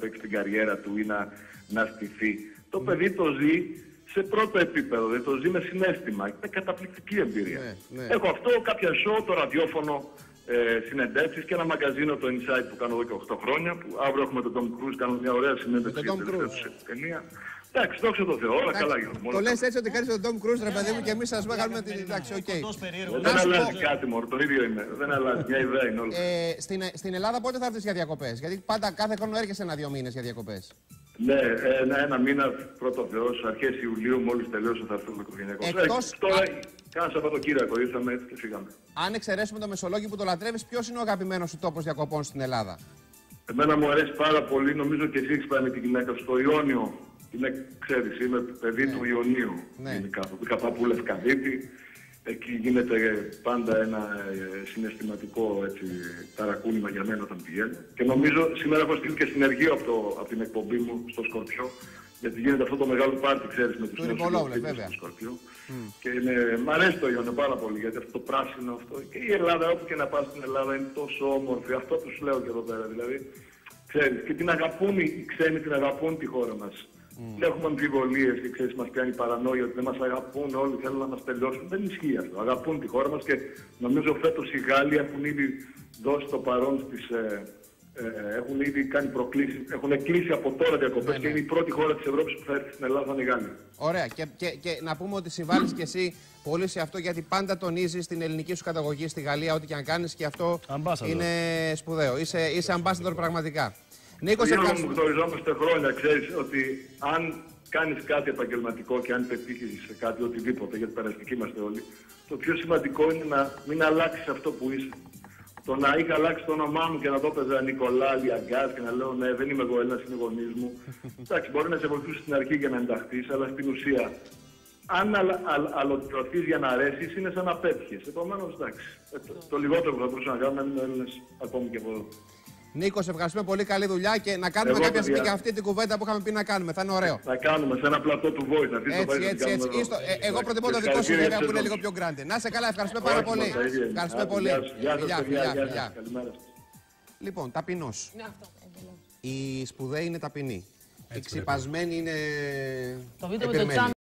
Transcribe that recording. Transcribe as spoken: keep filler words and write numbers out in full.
παίξει την καριέρα του ή να, να στηθεί. Το παιδί το ζει σε πρώτο επίπεδο, δηλαδή το ζει με συναίσθημα. Είναι καταπληκτική εμπειρία. Ναι, ναι. Έχω αυτό, κάποια show, το ραδιόφωνο, ε, συνεντεύξεις και ένα μαγκαζίνο, το Inside που κάνω εδώ και οκτώ χρόνια. Που αύριο έχουμε τον Tom Cruise, κάνουμε μια ωραία συνέντευξη για την ταινία. Εντάξει, δόξα τω Θεώ, όλα καλά γίνονται. Το λες έτσι ότι κάνεις τον Tom Cruise, ρε παιδί μου, και εμείς σας βγάλουμε την εντάξει, οκ. Δεν αλλάζει κάτι, μωρό, το ίδιο είναι. Δεν αλλάζει, μια ιδέα είναι όλα. Στην Ελλάδα πότε θα έρθεις για διακοπές? Γιατί πάντα κάθε χρόνο έρχεσαι ένα-δύο μήνες για διακοπές. Ναι, ένα, ένα μήνα πρώτο Θεός, αρχές Ιουλίου, μόλις τελειώσω θα έρθουμε οικογενειακό. Εκτός... Τώρα κάνα Σαββατοκύριακο ήρθαμε έτσι και φύγαμε. Αν εξαιρέσουμε το Μεσολόγγι που το λατρεύεις, ποιος είναι ο αγαπημένος σου τόπος διακοπών στην Ελλάδα? Εμένα μου αρέσει πάρα πολύ, νομίζω και εσύ έχεις πάει με την γυναίκα στο Ιόνιο. Είναι, ξέρεις, είμαι παιδί ναι. του Ιωνίου. Ναι. Γενικά, είχα πάει Λευκαδίτη. Εκεί γίνεται πάντα ένα ε, συναισθηματικό έτσι, ταρακούνημα για μένα όταν πηγαίνω. Και νομίζω σήμερα έχω στείλει και συνεργείο από, το, από την εκπομπή μου στο Σκορπιό. Γιατί γίνεται αυτό το μεγάλο πάρτι, ξέρεις, με τους νέους συλλογιστές στο Σκορπιό. Mm. Και είναι, μ' αρέσει το Ιόνιο πάρα πολύ, γιατί αυτό το πράσινο αυτό. Και η Ελλάδα, όπου και να πας στην Ελλάδα, είναι τόσο όμορφη. Αυτό που σου λέω και εδώ πέρα. Δηλαδή, ξέρεις, και την αγαπούν οι ξένοι, την αγαπούν τη χώρα μας. Mm. Έχουμε αμφιβολίες και ξέρεις, μας πιάνει παρανόια ότι δεν μας αγαπούν όλοι, θέλουν να μας τελειώσουν. Δεν ισχύει αυτό. Αγαπούν τη χώρα μας και νομίζω φέτος οι Γάλλοι έχουν ήδη δώσει το παρόν στις. Ε, ε, έχουν ήδη κάνει προκλήσεις, έχουν κλείσει από τώρα διακοπές ναι, και είναι η πρώτη χώρα της Ευρώπης που θα έρθει στην Ελλάδα, είναι οι Γάλλοι. Ωραία. Και, και, και να πούμε ότι συμβάλλεις και εσύ πολύ σε αυτό, γιατί πάντα τονίζεις την ελληνική σου καταγωγή στη Γαλλία, ό,τι και αν κάνεις, και αυτό ambassador. Είναι σπουδαίο. Είσαι, είσαι ambassador πραγματικά. Νίκο, σε ευχαριστούμε. Γνωριζόμαστε χρόνια, ξέρεις ότι αν κάνεις κάτι επαγγελματικό και αν πετύχεις σε κάτι οτιδήποτε, γιατί περαστικοί είμαστε όλοι, το πιο σημαντικό είναι να μην αλλάξεις αυτό που είσαι. Το να είχα αλλάξει το όνομά μου και να το έπαιζα Νικολά Λιαγκάς και να λέω ναι, δεν είμαι εγώ Έλληνας, είναι γονείς μου. Εντάξει, μπορεί να σε βοηθήσει στην αρχή για να ενταχθείς, αλλά στην ουσία, αν αλωτριωθείς για να αρέσεις, είναι σαν να πέτυχες. Επομένως, εντάξει, το, το λιγότερο που θα μπορούσα να κάνω να είναι Έλληνες ακόμη και από εδώ. Νίκο, σε ευχαριστούμε πολύ. Καλή δουλειά και να κάνουμε εγώ, κάποια στιγμή και αυτή την κουβέντα που είχαμε πει να κάνουμε. Θα είναι ωραίο. Να κάνουμε σε ένα πλατό του Voice. Να έτσι, έτσι, έτσι. έτσι. Ε, εγώ προτιμώ το δικό σου βέβαια που είναι λίγο πιο grande. Να σε καλά, ευχαριστούμε πάρα πολύ. Ευχαριστούμε πολύ. Φιλιά, φιλιά, φιλιά. Λοιπόν, ταπεινός. Η σπουδαία είναι ταπεινή. Η ξυπασμένη είναι.